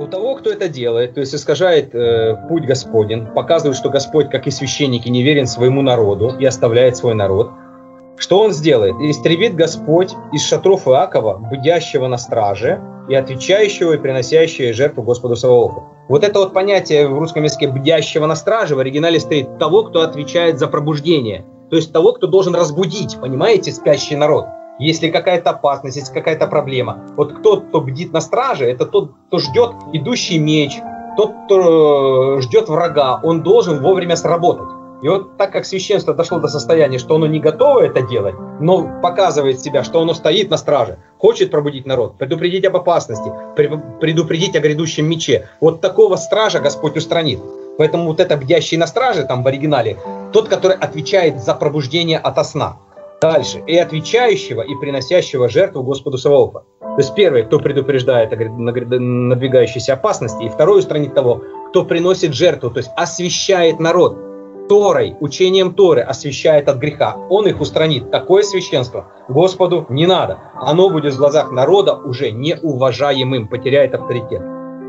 того, кто это делает, то есть искажает путь Господень, показывает, что Господь, как и священники, не верен своему народу и оставляет свой народ, что он сделает? Истребит Господь из шатров Иакова, бдящего на страже, и отвечающего и приносящего жертву Господу Саваофу. Вот это вот понятие в русском языке «бдящего на страже» в оригинале стоит того, кто отвечает за пробуждение. То есть того, кто должен разбудить, понимаете, спящий народ. Если какая-то опасность, если какая-то проблема. Вот кто бдит на страже, это тот, кто ждет идущий меч, тот, кто ждет врага. Он должен вовремя сработать. И вот так как священство дошло до состояния, что оно не готово это делать, но показывает себя, что оно стоит на страже, хочет пробудить народ, предупредить об опасности, предупредить о грядущем мече. Вот такого стража Господь устранит. Поэтому вот это бдящий на страже, там в оригинале, тот, который отвечает за пробуждение ото сна. Дальше. И отвечающего, и приносящего жертву Господу Саваофа. То есть первый, кто предупреждает о надвигающейся опасности, и второй устранит того, кто приносит жертву, то есть освящает народ. Торой, учением Торы освящает от греха. Он их устранит. Такое священство Господу не надо. Оно будет в глазах народа уже неуважаемым, потеряет авторитет.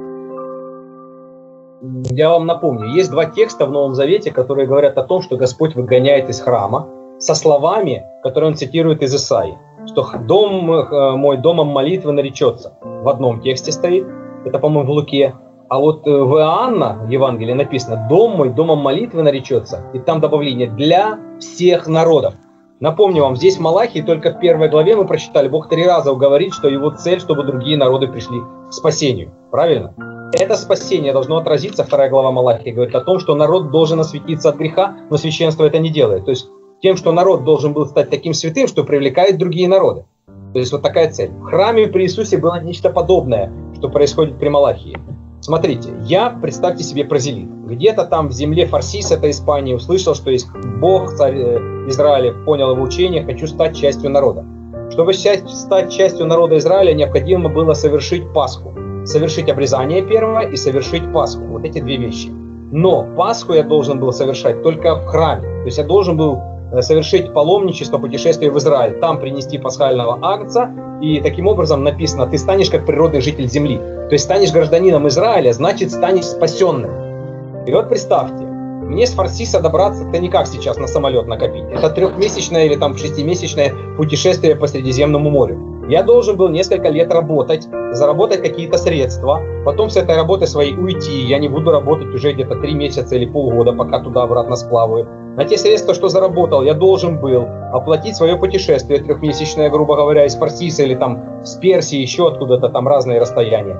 Я вам напомню, есть два текста в Новом Завете, которые говорят о том, что Господь выгоняет из храма, со словами, которые он цитирует из Исаии, что «дом мой домом молитвы наречется». В одном тексте стоит, это, по-моему, в Луке. А вот в Иоанна, в Евангелии написано «дом мой домом молитвы наречется», и там добавление «для всех народов». Напомню вам, здесь в Малахии только в 1 главе мы прочитали, Бог 3 раза говорит, что его цель, чтобы другие народы пришли к спасению. Правильно? Это спасение должно отразиться, 2 глава Малахии говорит о том, что народ должен осветиться от греха, но священство это не делает. То есть тем, что народ должен был стать таким святым, что привлекает другие народы. То есть вот такая цель. В храме при Иисусе было нечто подобное, что происходит при Малахии. Смотрите, я, представьте себе, прозелит. Где-то там в земле Фарсис, это Испания, услышал, что есть Бог, царь Израиля, понял его учение, хочу стать частью народа. Чтобы стать частью народа Израиля, необходимо было совершить Пасху. Совершить обрезание первого и совершить Пасху. Вот эти две вещи. Но Пасху я должен был совершать только в храме. То есть я должен был совершить паломничество, путешествие в Израиль, там принести пасхального агнца, и таким образом написано, ты станешь как природный житель земли. То есть станешь гражданином Израиля, значит станешь спасенным. И вот представьте, мне с Фарсиса добраться-то никак сейчас на самолет накопить. Это 3-месячное или там 6-месячное путешествие по Средиземному морю. Я должен был несколько лет работать, заработать какие-то средства, потом с этой работы своей уйти. Я не буду работать уже где-то 3 месяца или полгода, пока туда-обратно сплаваю. На те средства, что заработал, я должен был оплатить свое путешествие 3-месячное, грубо говоря, из Фарсиса или там с Персии, еще откуда-то там разные расстояния.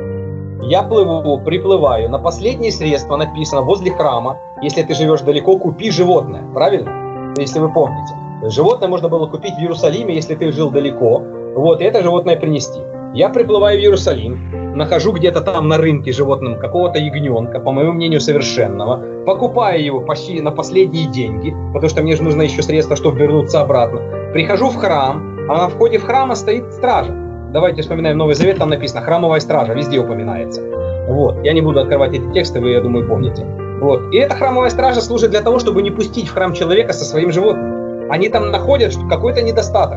Я приплываю, на последние средства написано возле храма, если ты живешь далеко, купи животное, правильно? Если вы помните. Животное можно было купить в Иерусалиме, если ты жил далеко, вот, и это животное принести. Я приплываю в Иерусалим, нахожу где-то там на рынке животным какого-то ягненка, по моему мнению, совершенного, покупаю его почти на последние деньги, потому что мне же нужно еще средства, чтобы вернуться обратно. Прихожу в храм, а на входе в храм стоит стража. Давайте вспоминаем Новый Завет, там написано «храмовая стража», везде упоминается. Вот, я не буду открывать эти тексты, вы, я думаю, помните. Вот, и эта храмовая стража служит для того, чтобы не пустить в храм человека со своим животным. Они там находят какой-то недостаток.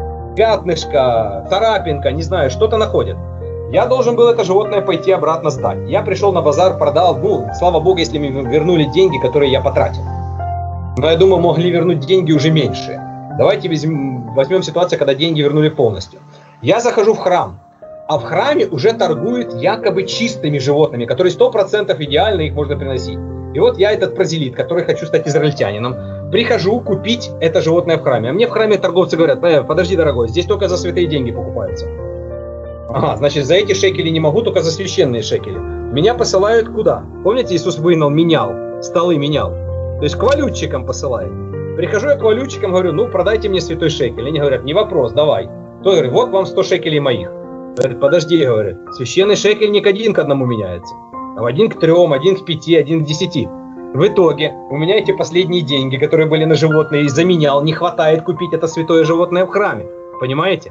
Пятнышко, царапинка, не знаю, что-то находят. Я должен был это животное пойти обратно сдать. Я пришел на базар, продал, слава богу, если мне вернули деньги, которые я потратил. Но я думаю, могли вернуть деньги уже меньше. Давайте возьмем ситуацию, когда деньги вернули полностью. Я захожу в храм, а в храме уже торгуют якобы чистыми животными, которые 100% идеально их можно приносить. И вот я этот прозелит, который хочу стать израильтянином, прихожу купить это животное в храме. А мне в храме торговцы говорят, подожди, дорогой, здесь только за святые деньги покупаются. Ага, значит, за эти шекели не могу, только за священные шекели. Меня посылают куда? Помните, Иисус менял, столы менял. То есть к валютчикам посылает. Прихожу я к валютчикам, говорю, ну продайте мне святой шекель. Они говорят, не вопрос, давай. Тот говорит, вот вам 100 шекелей моих. Говорит, подожди, говорит, священный шекель не к 1 к 1 меняется. А 1 к 3, 1 к 5, 1 к 10. В итоге у меня эти последние деньги, которые были на животное, заменял, не хватает купить это святое животное в храме. Понимаете?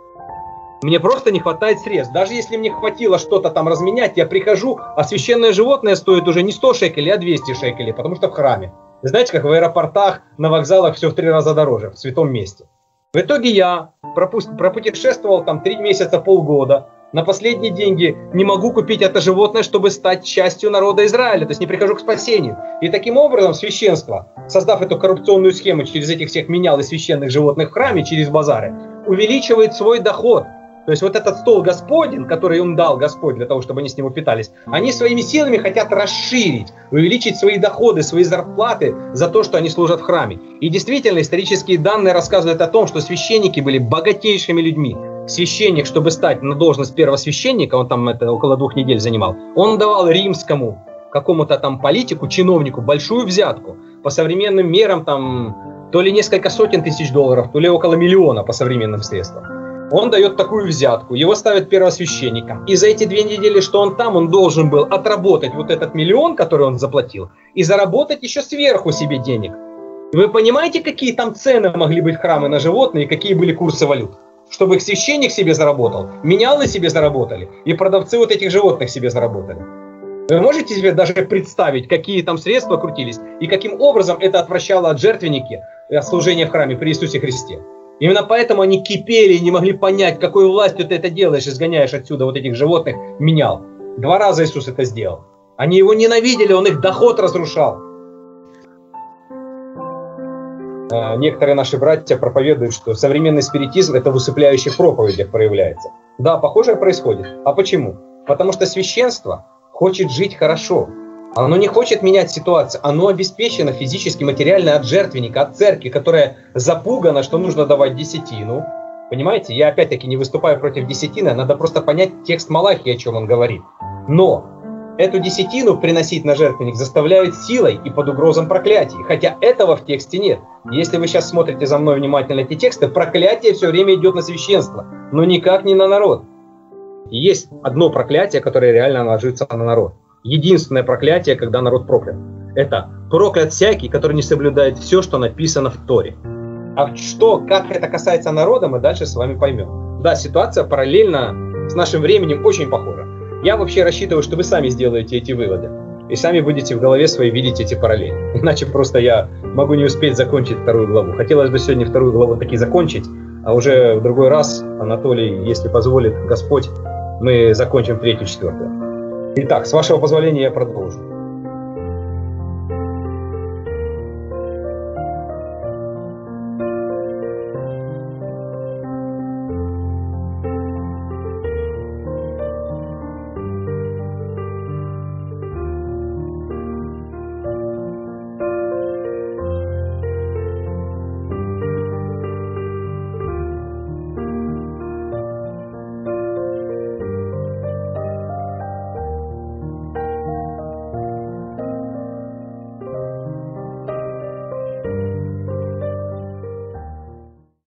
Мне просто не хватает средств. Даже если мне хватило что-то там разменять, я прихожу, а священное животное стоит уже не 100 шекелей, а 200 шекелей, потому что в храме. Вы знаете, как в аэропортах, на вокзалах все в 3 раза дороже, в святом месте. В итоге я пропутешествовал там 3 месяца, полгода, На последние деньги не могу купить это животное, чтобы стать частью народа Израиля, то есть не прихожу к спасению. И таким образом священство, создав эту коррупционную схему через этих всех менял и священных животных в храме, через базары, увеличивает свой доход. То есть вот этот стол Господень, который им дал Господь для того, чтобы они с него питались, они своими силами хотят расширить, увеличить свои доходы, свои зарплаты за то, что они служат в храме. И действительно, исторические данные рассказывают о том, что священники были богатейшими людьми. Священник, чтобы стать на должность первосвященника, он там это около 2 недель занимал, он давал римскому какому-то там политику, чиновнику большую взятку. По современным мерам там то ли несколько сотен тысяч долларов, то ли около 1 миллиона по современным средствам. Он дает такую взятку, его ставят первосвященником. И за эти 2 недели, что он там, он должен был отработать вот этот 1 миллион, который он заплатил, и заработать еще сверху себе денег. Вы понимаете, какие там цены могли быть храмы на животные, и какие были курсы валют? Чтобы их священник себе заработал, менялы себе заработали, и продавцы вот этих животных себе заработали. Вы можете себе даже представить, какие там средства крутились, и каким образом это отвращало от жертвенники, от служения в храме при Иисусе Христе? Именно поэтому они кипели и не могли понять, какой властью ты это делаешь, изгоняешь отсюда вот этих животных, менял. 2 раза Иисус это сделал. Они его ненавидели, он их доход разрушал. Некоторые наши братья проповедуют, что современный спиритизм это в усыпляющих проповедях проявляется. Да, похожее происходит. А почему? Потому что священство хочет жить хорошо. Оно не хочет менять ситуацию. Оно обеспечено физически, материально от жертвенника, от церкви, которая запугана, что нужно давать десятину. Понимаете? Я опять-таки не выступаю против десятины. Надо просто понять текст Малахии, о чем он говорит. Но эту десятину приносить на жертвенник заставляют силой и под угрозом проклятий. Хотя этого в тексте нет. Если вы сейчас смотрите за мной внимательно эти тексты, проклятие все время идет на священство, но никак не на народ. И есть одно проклятие, которое реально ложится на народ. Единственное проклятие, когда народ проклят. Это проклят всякий, который не соблюдает все, что написано в Торе. А что, как это касается народа, мы дальше с вами поймем. Да, ситуация параллельно с нашим временем очень похожа. Я вообще рассчитываю, что вы сами сделаете эти выводы. И сами будете в голове своей видеть эти параллели. Иначе просто я могу не успеть закончить 2 главу. Хотелось бы сегодня 2 главу таки закончить, а уже в другой раз, Анатолий, если позволит Господь, мы закончим 3-ю, 4-ю. Итак, с вашего позволения я продолжу.